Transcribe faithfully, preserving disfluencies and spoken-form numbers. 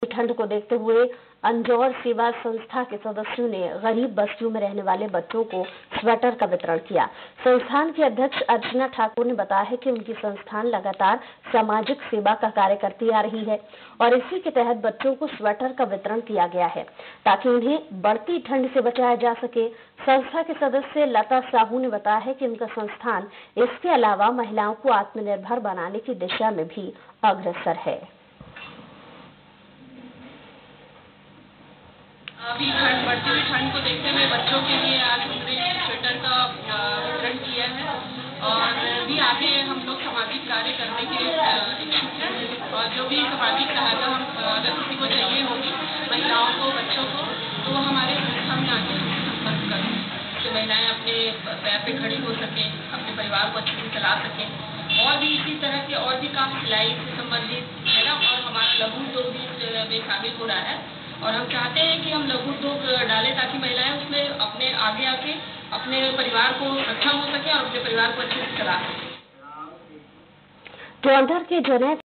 ठंड को देखते हुए अंजौर सेवा संस्था के सदस्यों ने गरीब बस्तियों में रहने वाले बच्चों को स्वेटर का वितरण किया। संस्थान की अध्यक्ष अर्चना ठाकुर ने बताया है कि उनकी संस्थान लगातार सामाजिक सेवा का कार्य करती आ रही है और इसी के तहत बच्चों को स्वेटर का वितरण किया गया है ताकि उन्हें बढ़ती ठंड से बचाया जा सके। संस्था के सदस्य लता साहू ने बताया है कि उनका संस्थान इसके अलावा महिलाओं को आत्मनिर्भर बनाने की दिशा में भी अग्रसर है। अभी ठंड बढ़ती हुई ठंड को देखते हुए बच्चों के लिए आज हमने स्वेटर का वितरण किया है और भी आगे हम लोग सामाजिक कार्य करने के इच्छुक हैं और जो भी सामाजिक सहायता हम अगर किसी को चाहिए होगी महिलाओं को बच्चों को तो वो हमारे संस्था में आके संपर्क करें कि महिलाएं अपने पैर पे खड़ी हो सकें, अपने परिवार को अच्छे से चला सकें और भी इसी तरह के और भी काम सिलाई से संबंधित है ना। और हमारा लघु उद्योग भी इसमें शामिल हो रहा है और हम चाहते हैं कि हम लघु उद्योग डालें ताकि महिलाएं उसमें अपने आगे आके अपने परिवार को सक्षम हो सके और अपने परिवार को अच्छे से चला सके। तो अंदर के जने